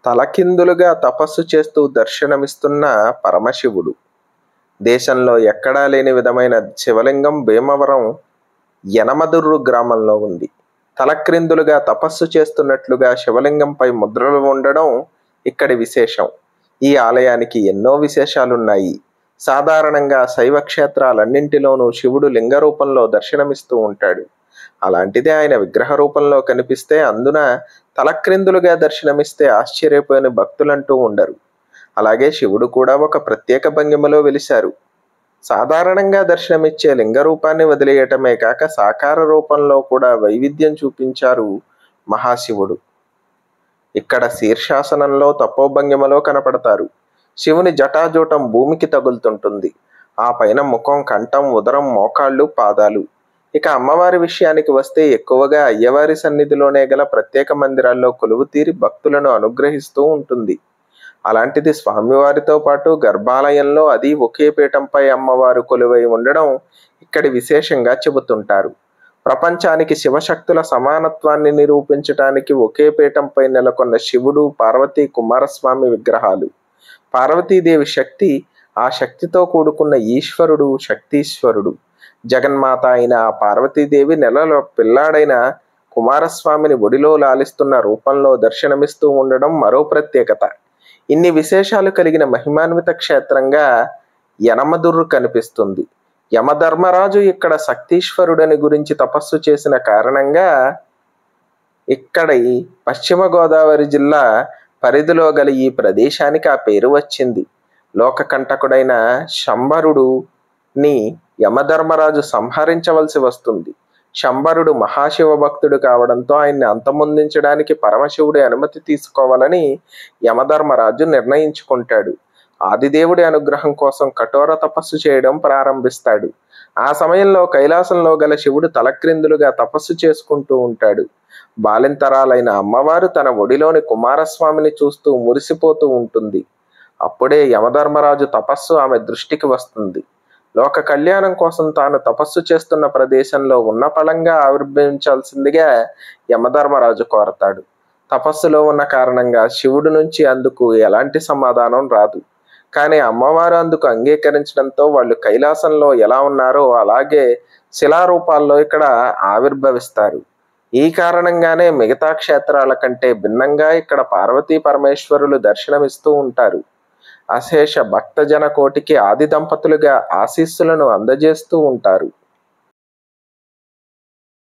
తలకిందులుగా తపస్సు చేస్తూ దర్శనమిస్తున్న పరమశివుడు. దేశంలో ఎక్కడా లేని విధమైన శివలింగం భీమవరం యనమదుర్రు గ్రామంలో ఉంది. తలక్రిందులుగా తపస్సు చేస్తున్నట్లుగా శివలింగంపై ముద్రలు ఉండడం ఇక్కడి విశేషం. ఈ ఆలయానికి ఎన్నో విశేషాలున్నాయి. సాధారణంగా శైవ క్షేత్రాలన్నింటిలోనూ శివుడు లింగ రూపంలో దర్శనమిస్తూ ఉంటాడు. అలాంటిదే ఆయన విగ్రహ రూపంలో కనిపిస్తే, అందున తలక్రిందులుగా దర్శనమిస్తే ఆశ్చర్యపోయిన భక్తులంటూ ఉండరు. అలాగే శివుడు కూడా ఒక ప్రత్యేక భంగిమలో వెలిశారు. సాధారణంగా దర్శనమిచ్చే లింగ రూపాన్ని వదిలేయటమే కాక సాకార రూపంలో కూడా వైవిధ్యం చూపించారు మహాశివుడు. ఇక్కడ శీర్షాసనంలో తపోభంగిమలో కనపడతారు. శివుని జటాజూటం భూమికి తగులుతుంటుంది. ఆ పైన ముఖం, కంఠం, ఉదరం, మోకాళ్ళు, పాదాలు. ఇక అమ్మవారి విషయానికి వస్తే ఎక్కువగా అయ్యవారి సన్నిధిలోనే గల ప్రత్యేక మందిరాల్లో కొలువు తీరి భక్తులను అనుగ్రహిస్తూ ఉంటుంది. అలాంటిది స్వామివారితో పాటు గర్భాలయంలో అది ఒకే పీఠంపై అమ్మవారు కొలువై ఉండడం ఇక్కడి విశేషంగా చెబుతుంటారు. ప్రపంచానికి శివశక్తుల సమానత్వాన్ని నిరూపించటానికి ఒకే పీఠంపై నెలకొన్న శివుడు, పార్వతీ, కుమారస్వామి విగ్రహాలు. పార్వతీదేవి శక్తి, ఆ శక్తితో కూడుకున్న ఈశ్వరుడు శక్తీశ్వరుడు. జగన్మాత అయిన ఆ పార్వతీదేవి నెలలో పిల్లాడైన కుమారస్వామిని ఒడిలో లాలిస్తున్న రూపంలో దర్శనమిస్తూ ఉండడం మరో ప్రత్యేకత. ఇన్ని విశేషాలు కలిగిన మహిమాన్విత క్షేత్రంగా యనమదుర్రు కనిపిస్తుంది. యమధర్మరాజు ఇక్కడ శక్తీశ్వరుడని గురించి తపస్సు చేసిన కారణంగా ఇక్కడి పశ్చిమ గోదావరి జిల్లా పరిధిలో గల ఈ ప్రదేశానికి ఆ పేరు వచ్చింది. లోకకంటకుడైన శంబరుడుని యమధర్మరాజు సంహరించవలసి వస్తుంది. శంబరుడు మహాశివ భక్తుడు కావడంతో ఆయన్ని అంతమొందించడానికి పరమశివుడి అనుమతి తీసుకోవాలని యమధర్మరాజు నిర్ణయించుకుంటాడు. ఆదిదేవుడి అనుగ్రహం కోసం కఠోర తపస్సు చేయడం ప్రారంభిస్తాడు. ఆ సమయంలో కైలాసంలో గల శివుడు తలక్రిందులుగా తపస్సు చేసుకుంటూ ఉంటాడు. బాలింతరాలైన అమ్మవారు తన ఒడిలోని కుమారస్వామిని చూస్తూ మురిసిపోతూ ఉంటుంది. అప్పుడే యమధర్మరాజు తపస్సు ఆమె దృష్టికి వస్తుంది. లోక కళ్యాణం కోసం తాను తపస్సు చేస్తున్న ప్రదేశంలో ఉన్న ఫలంగా ఆవిర్భవించాల్సిందిగా యమధర్మరాజు కోరతాడు. తపస్సులో ఉన్న కారణంగా శివుడి నుంచి అందుకు ఎలాంటి సమాధానం రాదు. కానీ అమ్మవారు అందుకు అంగీకరించడంతో వాళ్ళు కైలాసంలో ఎలా ఉన్నారో అలాగే శిలారూపాల్లో ఇక్కడ ఆవిర్భవిస్తారు. ఈ కారణంగానే మిగతా క్షేత్రాల కంటే భిన్నంగా ఇక్కడ పార్వతీ పరమేశ్వరులు దర్శనమిస్తూ ఉంటారు. అశేష భక్తజన కోటికి ఆది దంపతులుగా ఆశీస్సులను అందజేస్తూ ఉంటారు.